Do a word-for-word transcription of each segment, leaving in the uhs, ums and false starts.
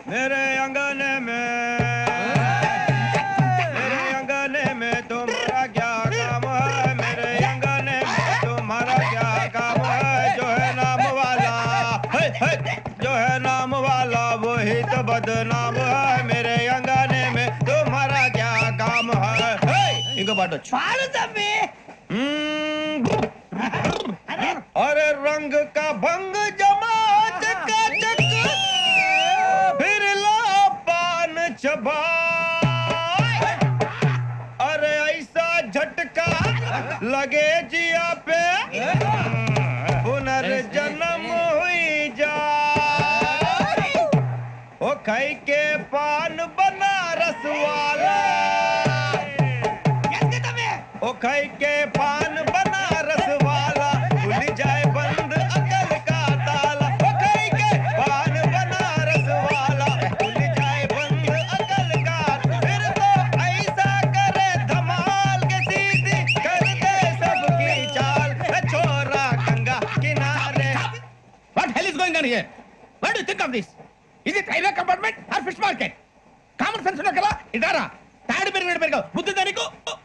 मेरे अंगने में मेरे अंगने में तुम्हारा क्या काम है मेरे अंगने में तुम्हारा क्या काम है जो है नाम वाला है, है, जो है नाम वाला वही तो बदनाम है मेरे अंगने में तुम्हारा क्या काम है, है। इनको बाटो अरे रंग का भंग जमा चकाचक फिर ला पान चबा अरे ऐसा झटका लगे जिया पे पुनर्जन्म हुई जा ओ खाई के पान बनारस वाला ओ खाई के पान बनारस वाला खुल जाए बंद अकल का ताला ओ खाई के पान बनारस वाला खुल जाए बंद अकल का फिर तो ऐसा करे धमाल के सीधी कर दे सबकी चाल छोरा गंगा किनारे What hell is going on here? What do you think of this? Is it railway compartment or fish market? Common sense ఉన్న కదా ఇదారా తాడి పెరిగినట్టు పెరిగావు బుద్ధి దానికి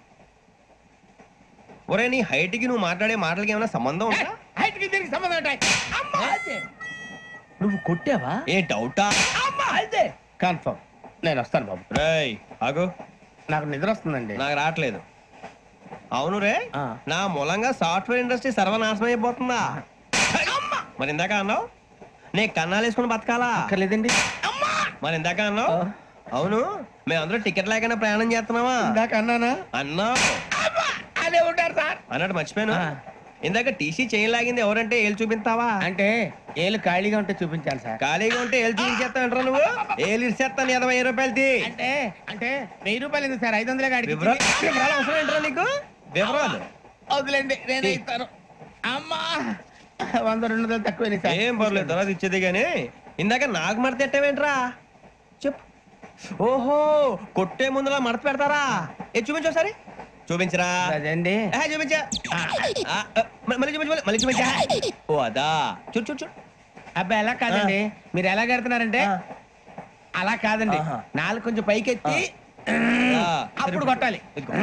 ఒరే నీ హైట్ కి నువ్వు మాట్లాడే మాటలకి ఏమైనా సంబంధం ఉందా హైట్ కి దీనికి సంబంధం ఉంటాయి అమ్మా అదే నువ్వు కొట్టావా ఏ డౌటా అమ్మా అదే కన్ఫర్మ్ నేను వస్తాను బాబు రేయ్ ఆగు నాకు నిద్ర వస్తుందండి నాకు రావట్లేదు అవును రే నా మూలంగా సాఫ్ట్వేర్ ఇండస్ట్రీ సర్వనాశనం అయిపోతుందా మరి ఇందాక అన్నావు నే కన్నాలు వేసుకుని బతకాలా అక్కర్లేదండి మరి ఇందాక అన్నావు అవును మేమందరూ టికెట్ లేకుండా ప్రయాణం చేస్తున్నావా ఇందాక అన్నానా అన్నావు అదే ఉంటారు సార్ అన్నట్టు మర్చిపోయాను ఇందాక టీసీ చేయి లాగింది ఎవరంటే ఏళ్ళు చూపిస్తావా అంటే ఏళ్ళు ఖాళీగా ఉంటే చూపించాలి సార్ ఖాళీగా ఉంటే ఏళ్ళు చూపించేస్తానంటారా నువ్వు ఏళ్ళు ఇచ్చేస్తాను ఇరవై వెయ్యి రూపాయలది అంటే అంటే వెయ్యి రూపాయలు ఎందుకు సార్ ఐదు వందలే గాడి వివరాలు వివరాలు అవసరం ఏంటరా నీకు వివరాలు వదిలేండి నేనే ఇస్తాను అమ్మా వంద రెండు వందలు తక్కువ సార్ ఏం పర్లేదు తర్వాత ఇచ్చేది కానీ ఇందాక నాకు మడత ఎట్టవేంట్రా చెప్పు ఓహో కొట్టే ముందులా మడత పెడతారా ఏ చూపించు ఒకసారి చూపించరా అదండి చూపించా మళ్ళీ చూపించు మళ్ళీ చూపించా ఓ అదా చూడు చూడు చూడు అబ్బాయి ఎలా కాదండి మీరు ఎలా కడుతున్నారంటే అలా కాదండి నాలుగు కొంచెం పైకెత్తి అప్పుడు కొట్టాలి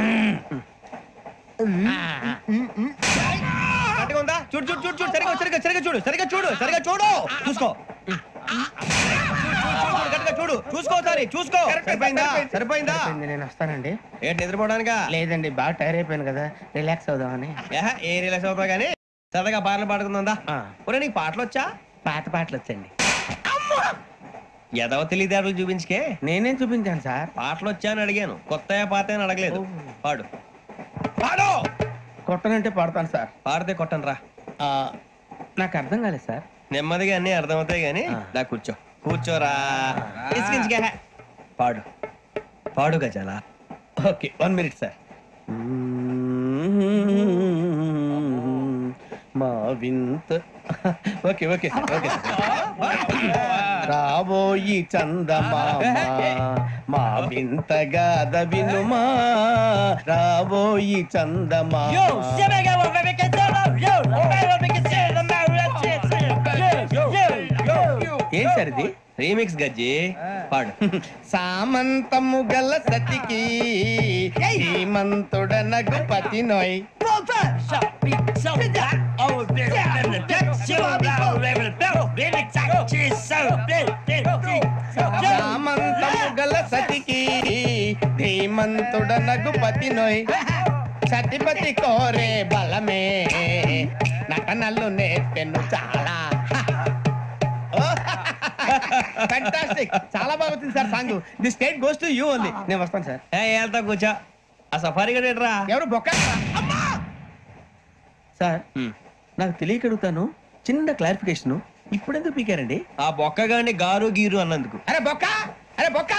కరెక్ట్గా ఉందా చూడు చూడు చూడు చూడు సరిగా సరిగా సరిగా చూడు సరిగా చూడు సరిగా చూడు చూసుకో చూడు చూసుకో సారి చూసుకో సరిపోయిందా సరిపోయిందా నేను వస్తానండి ఏంటి నిద్రపోవడానికా లేదండి బాగా టైర్ అయిపోయాను కదా రిలాక్స్ అవుదామని ఏ రిలాక్స్ అవుతావు కానీ సరదాగా పాటలు పాడుకుందా ఒరే నీకు పాటలు వచ్చా పాత పాటలు వచ్చండి ఎదవ తెలియదారులు చూపించుకే నేనేం చూపించాను సార్ పాటలు వచ్చా అని అడిగాను కొత్త పాత అని అడగలేదు పాడు పాడు కొట్టనంటే పాడతాను సార్ పాడితే కొట్టను రా నాకు అర్థం కాలేదు సార్ నెమ్మదిగా అన్ని అర్థమవుతాయి కానీ దా కూర్చో కూర్చోరా పాడు పాడు గజాల ఓకే వన్ మినిట్ సార్ మా వింత ఓకే ఓకే ఓకే రాబోయి చందమామ మా వింత గాథ వినుమా రాబోయి చందమామ ఏం సార్ ఇది రీమిక్స్ గజ్జి పాడు సామంతము గల సతికి హేమంతుడ నగుపతి నోయ్ సామంతము గల సతికి ధీమంతుడ నగుపతి నోయ్ సతిపతి కోరే బలమే నటనలు నేర్పెను చాలా ఫ్యాంటాస్టిక్ చాలా బాగా వచ్చింది sir song the state goes to you only నేను వస్తాను సార్ ఏ వెళ్తా కూర్చో ఆ సఫారీ గడేట్రా ఎవరు బొక్క సార్ నాకు తెలియక అడుగుతాను చిన్న క్లారిఫికేషన్ ఇప్పుడెందుకు పీకారండి ఆ బొక్క గాని గారు గీరు అన్నందుకు అరే బొక్క అరే బొక్క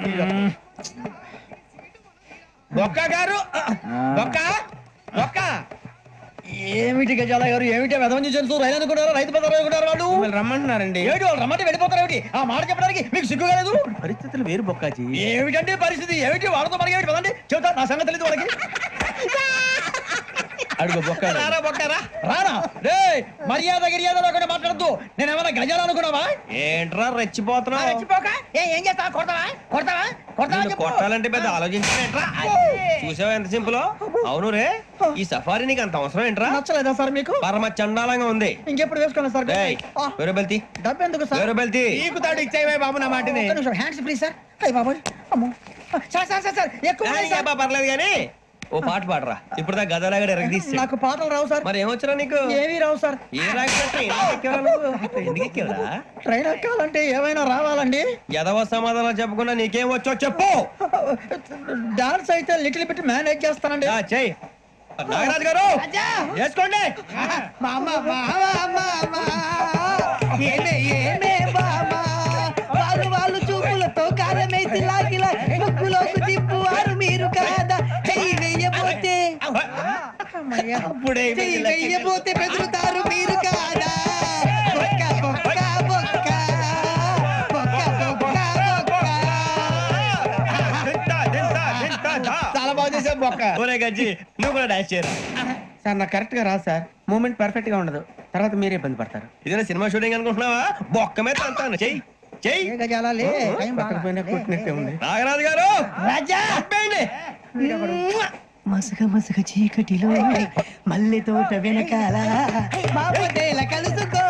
బొక్క గారు బొక్క బొక్క ఏమిటి గజాల గారు ఏమిటి వెదవం చూసారు రైలు అనుకున్నారు రైతు బజార్ అనుకున్నారు వాళ్ళు రమ్మంటున్నారండి ఏమిటి వాళ్ళు రమ్మంటే వెళ్ళిపోతారు ఏమిటి ఆ మాట చెప్పడానికి మీకు సిగ్గు కాలేదు పరిస్థితులు వేరు బొక్కాజీ ఏమిటంటే పరిస్థితి ఏమిటి వాళ్ళతో మనకి ఏమిటి పదండి చెబుతా నా సంగతి తెలియదు వాళ్ళకి అడుగు బొక్క రారా బొక్కరా రానా రే మర్యాద గిర్యాద లేకుండా మాట్లాడద్దు నేను ఏమైనా గజాలు అనుకున్నావా ఏంట్రా రెచ్చిపోతున్నావు రెచ్చిపోక ఏ ఏం చేస్తావా కొడతావా కొడతావా కొడతావా నిన్ను కొట్టాలంటే పెద్ద ఆలోచించా చూసావా ఎంత సింపుల్ అవును రే ఈ సఫారీ నీకు అంత అవసరం ఏంట్రా నచ్చలేదా సార్ మీకు పరమ చండాలంగా ఉంది ఇంకెప్పుడు వేసుకోండి సార్ ఏయ్, వేరే బెల్తి డబ్బు ఎందుకు సార్ వేరే బెల్తి నీకు తాడు ఇచ్చాయి బాబు నా మాటని హ్యాండ్స్ ఫ్రీ సార్ అయ్యి బాబోయ్ అమ్మో సార్ సార్ సార్ సార్ ఎక్కువ ఉన్నాయి సార్. ఏబ్బా, పర్లేదు కానీ ఓ పాట పాడరా ఇప్పుడు దా గదలాగడ ఎరగదీసి నాకు పాటలు రావు సార్ మరి ఏమొచ్చరా నీకు ఏమీ రావు సార్ ఏ రాకపోతే ఎందుకు ఎక్కేవరా నువ్వు? ఎందుకు ఎక్కేవరా ట్రైన్ ఎక్కాలంటే ఏమైనా రావాలండి యదవ సమాధానం చెప్పకుండా నీకేం వచ్చో చెప్పు డాన్స్ అయితే లిటిల్ బిట్ మేనేజ్ చేస్తానండి ఆ, చెయ్ నాగరాజు గారు వేసుకోండి మామ మామ మామ ఏమే ఏమే మామ వాళ్ళు వాళ్ళు చూపులతో కారమేసి లాగిలా ముక్కులోకి తిప్పువారు మీరు కాదా చెయ్యి వెయ్యబోతే అప్పుడే చెయ్యి వెయ్యబోతే బెదురుతారు మీరు కాదా బొక్క బొక్క బొక్క బొక్క బొక్క బొక్క దింతా, దింతా, దింతా, దా. చాలా బాగా చేసావు బొక్క ఒరే గజ్జి నువ్వు కూడా డాన్స్ చేయరా సార్ నాకు కరెక్ట్ గా రాదు సార్ మూమెంట్ పర్ఫెక్ట్ గా ఉండదు తర్వాత మీరే ఇబ్బంది పడతారు ఇదేనా సినిమా షూటింగ్ అనుకుంటున్నావా బొక్క మీద అంతాను చెయ్యి చెయ్యి ఏ గజాలా లే టైం బాగా. పక్కన కొట్టినట్టే ఉంది నాగరాజు గారు రాజా చెప్పండి మసక మసక చీకటిలో మల్లె తోట వెనకాల మాపదేల కలుసుకో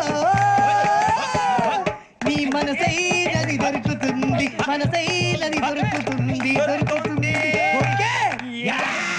నీ మనసైనది దొరుకుతుంది మనసైనది దొరుకుతుంది దొరుకుతుంది